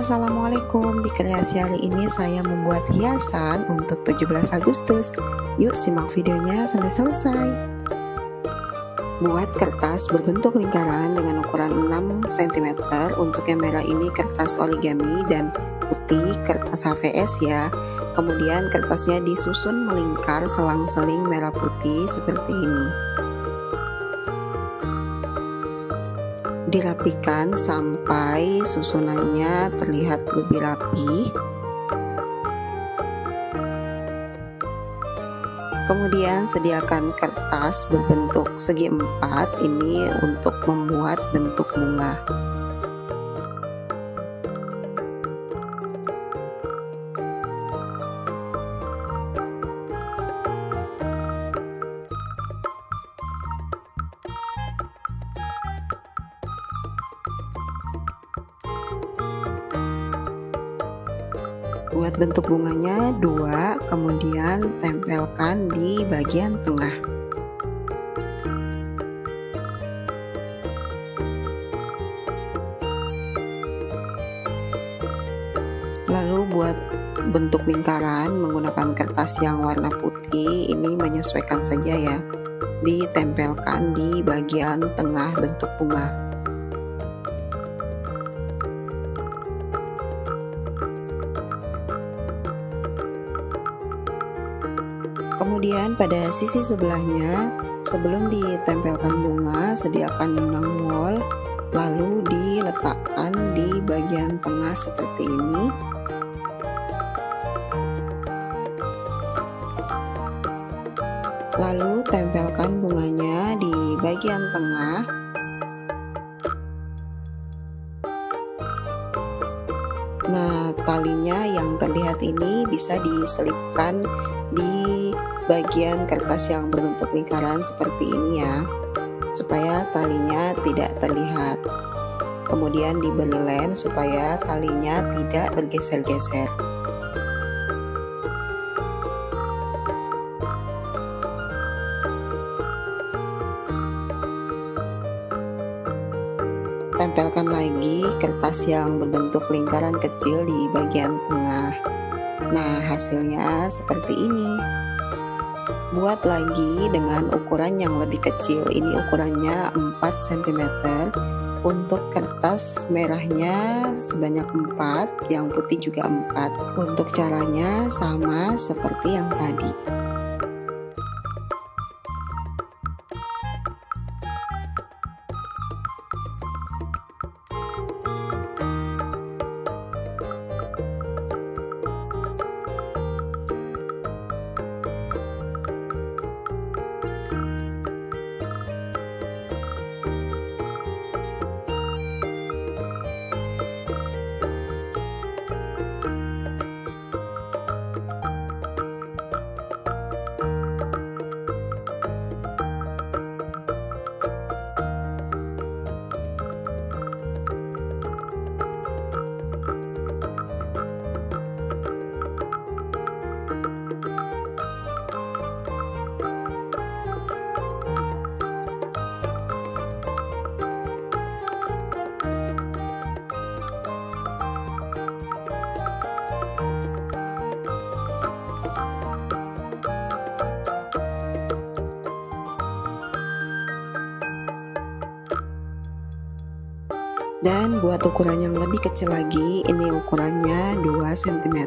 Assalamualaikum, di kreasi hari ini saya membuat hiasan untuk 17 Agustus. Yuk simak videonya sampai selesai. Buat kertas berbentuk lingkaran dengan ukuran 6 cm. Untuk yang merah ini kertas origami dan putih kertas HVS ya. Kemudian kertasnya disusun melingkar selang-seling merah putih seperti ini. Dirapikan sampai susunannya terlihat lebih rapi. Kemudian sediakan kertas berbentuk segi empat ini untuk membuat bentuk bunga. Buat bentuk bunganya 2, kemudian tempelkan di bagian tengah. Lalu buat bentuk lingkaran menggunakan kertas yang warna putih, ini menyesuaikan saja ya. Ditempelkan di bagian tengah bentuk bunga. Kemudian pada sisi sebelahnya, sebelum ditempelkan bunga, sediakan benang wol, lalu diletakkan di bagian tengah seperti ini. Lalu tempelkan bunganya di bagian tengah. Nah, talinya yang terlihat ini bisa diselipkan di bagian kertas yang berbentuk lingkaran seperti ini ya, supaya talinya tidak terlihat. Kemudian diberi lem supaya talinya tidak bergeser-geser. Tempelkan lagi kertas yang berbentuk lingkaran kecil di bagian tengah. Nah, hasilnya seperti ini. Buat lagi dengan ukuran yang lebih kecil. Ini ukurannya 4 cm. Untuk kertas merahnya sebanyak 4, yang putih juga 4. Untuk caranya sama seperti yang tadi. Dan buat ukuran yang lebih kecil lagi, ini ukurannya 2 cm.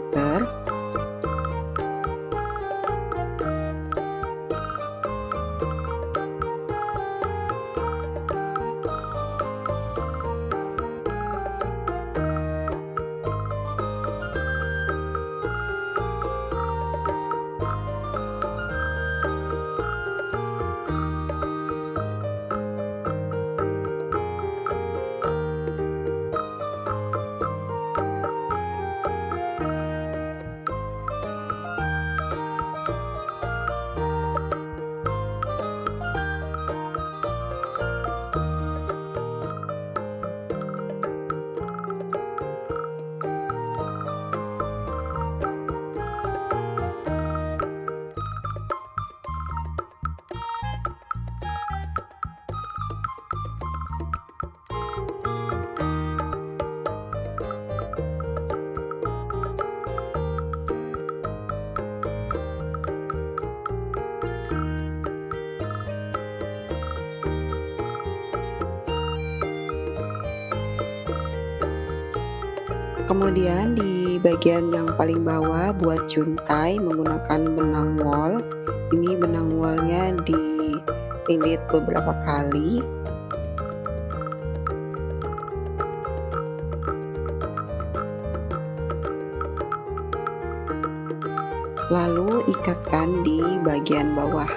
Kemudian di bagian yang paling bawah buat juntai menggunakan benang wol. Ini benang wolnya dililit beberapa kali. Lalu ikatkan di bagian bawah.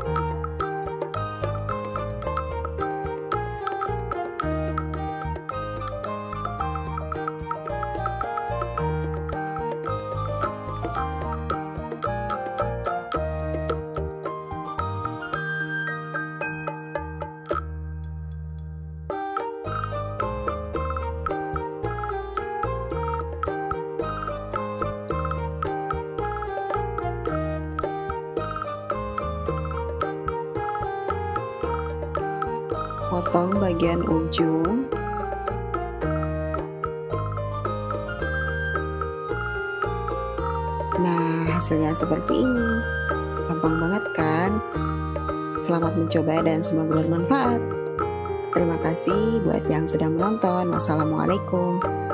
Potong bagian ujung. Nah, hasilnya seperti ini. Gampang banget kan? Selamat mencoba dan semoga bermanfaat. Terima kasih buat yang sudah menonton. Wassalamualaikum.